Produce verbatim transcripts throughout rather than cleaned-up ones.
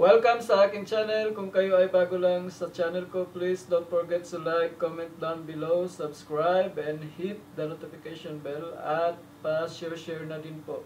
Welcome sa aking channel. Kung kayo ay bago lang sa channel ko, please don't forget to like, comment down below, subscribe, and hit the notification bell at pa-share-share na din po.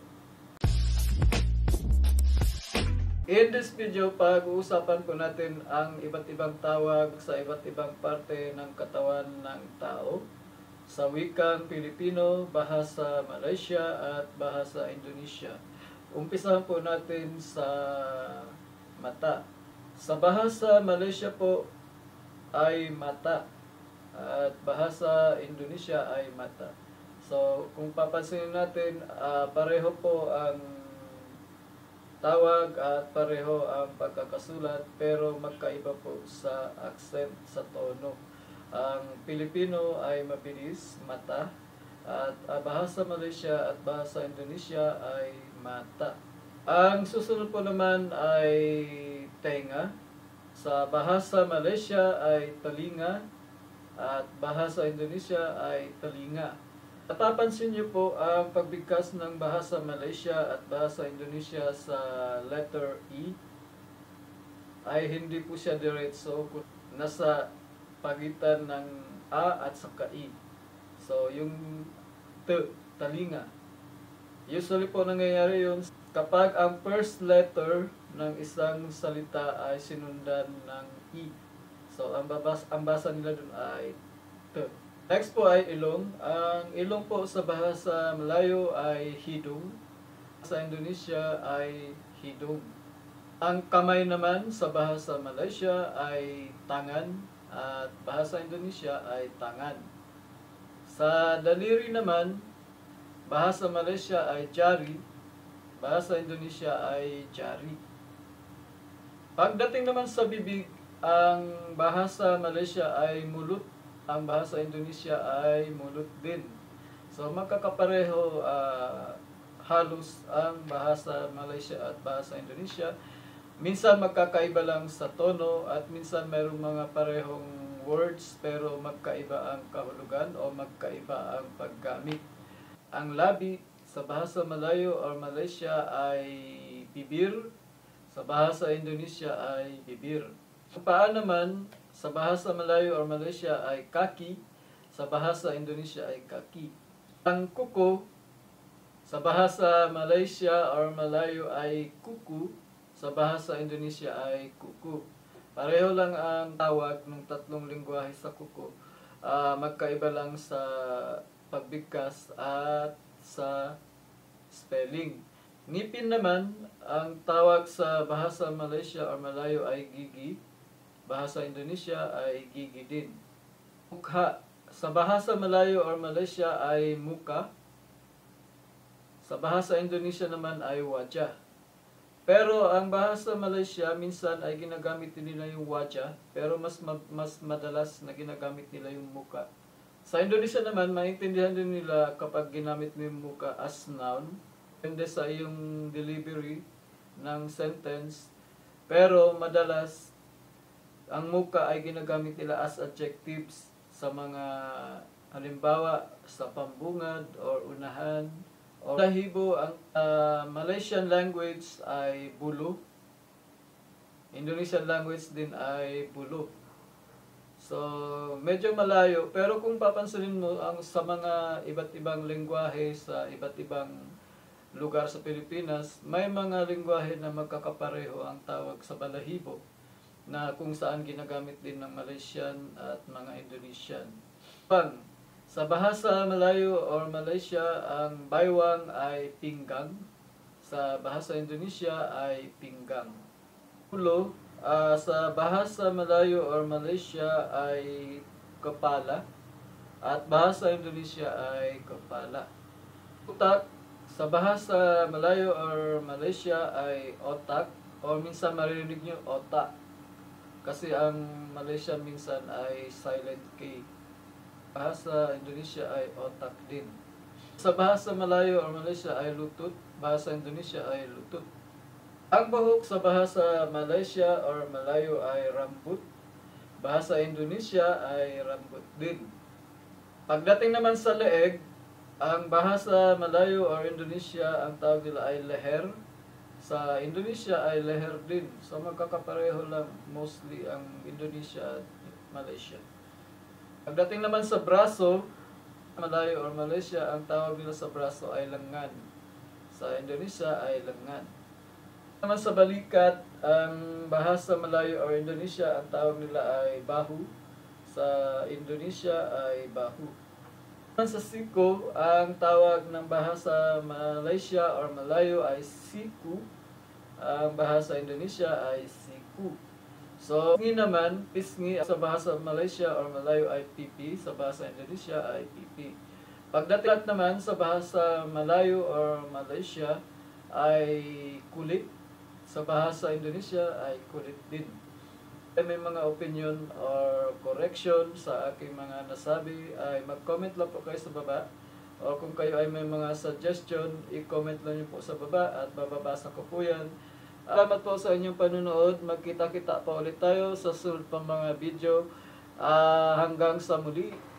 In this video, pag-uusapan po natin ang iba't ibang tawag sa iba't ibang parte ng katawan ng tao sa wikang Pilipino, bahasa Malaysia at bahasa Indonesia. Umpisahan po natin sa mata. Sa bahasa Malaysia po ay mata at bahasa Indonesia ay mata. So, kung papansinin natin, uh, pareho po ang tawag at pareho ang pagkakasulat, pero magkaiba po sa accent, sa tono. Ang Pilipino ay mabilis, mata, at uh, bahasa Malaysia at bahasa Indonesia ay mata. Ang susunod po naman ay tenga. Sa bahasa Malaysia ay talinga at bahasa Indonesia ay talinga. Napapansin niyo po ang pagbigkas ng bahasa Malaysia at bahasa Indonesia sa letter E ay hindi po siya diretso, nasa pagitan ng A at saka I. So yung T, talinga. Usually po nangyayari yun kapag ang first letter ng isang salita ay sinundan ng I. So ang, babas, ang basa nila dun ay T. Next po ay ilong. Ang ilong po sa bahasa Malayo ay hidung. Sa Indonesia ay hidung. Ang kamay naman sa bahasa Malaysia ay tangan at bahasa Indonesia ay tangan. Sa daliri naman, bahasa Malaysia ay jari, bahasa Indonesia ay jari. Pagdating naman sa bibig, ang bahasa Malaysia ay mulut, ang bahasa Indonesia ay mulut din. So magkakapareho uh, halos ang bahasa Malaysia at bahasa Indonesia. Minsan magkakaiba lang sa tono at minsan mayroong mga parehong words pero magkaiba ang kahulugan o magkaiba ang paggamit. Ang labi sa bahasa Malayo or Malaysia ay bibir, sa bahasa Indonesia ay bibir. Ang paa naman sa bahasa Malayo or Malaysia ay kaki, sa bahasa Indonesia ay kaki. Ang kuko sa bahasa Malaysia or Malayo ay kuku, sa bahasa Indonesia ay kuku. Pareho lang ang tawag ng tatlong lingwahe sa kuko. Uh, magkaiba lang sa pagbigkas at sa spelling. Ngipin naman, ang tawag sa bahasa Malaysia or Malayo ay gigi, bahasa Indonesia ay gigi din. Mukha, sa bahasa Malayo or Malaysia ay muka, sa bahasa Indonesia naman ay wajah. Pero ang bahasa Malaysia minsan ay ginagamit nila yung wajah, pero mas mas madalas na ginagamit nila yung muka. Sa Indonesia naman, maintindihan din nila kapag ginamit mo yung muka as noun, hindi sa iyong delivery ng sentence, pero madalas ang muka ay ginagamit nila as adjectives sa mga halimbawa sa pambungad or unahan o lahibo. Ang uh, Malaysian language ay bulu, Indonesian language din ay bulu. So, medyo malayo. Pero kung papansinin mo, ang sa mga iba't ibang lengguwahe sa iba't ibang lugar sa Pilipinas, may mga lengguwahe na magkakapareho ang tawag sa balahibo, na kung saan ginagamit din ng Malaysian at mga Indonesian. Pang, sa bahasa Malayo or Malaysia, ang baywang ay pinggang. Sa bahasa Indonesia ay pinggang. Ulo, Uh, sa bahasa Malayo or Malaysia ay kepala at bahasa Indonesia ay kepala. Utak, sa bahasa Malayo or Malaysia ay otak, or minsan maririnig nyo otak kasi ang Malaysia minsan ay silent K. Bahasa Indonesia ay otak din. Sa bahasa Malayo or Malaysia ay lutut, bahasa Indonesia ay lutut. Ang buhok sa bahasa Malaysia or Malayo ay rambut. Bahasa Indonesia ay rambut din. Pagdating naman sa leeg, ang bahasa Malayo or Indonesia, ang tawag nila ay leher. Sa Indonesia ay leher din. So magkakapareho lang mostly ang Indonesia at Malaysia. Pagdating naman sa braso, Malayo or Malaysia, ang tawag nila sa braso ay lengan. Sa Indonesia ay lengan. Naman sa balikat, ang bahasa Malayo or Indonesia, ang tawag nila ay bahu. Sa Indonesia ay bahu. Naman sa siko, ang tawag ng bahasa Malaysia or Malayo ay siku. Ang bahasa Indonesia ay siku. So, pisngi naman, pisngi sa bahasa Malaysia or Malayo ay pipi, sa bahasa Indonesia ay pipi. Pagdating naman sa bahasa Malayo or Malaysia ay kulit, sa bahasa Indonesia ay kulit din. Kung may mga opinion or correction sa aking mga nasabi ay mag-comment lang po kayo sa baba. O kung kayo ay may mga suggestion, i-comment lang niyo po sa baba at bababasa ko po yan. Salamat po sa inyong panunood. Magkita-kita pa ulit tayo sa susunod pang mga video. Uh, hanggang sa muli.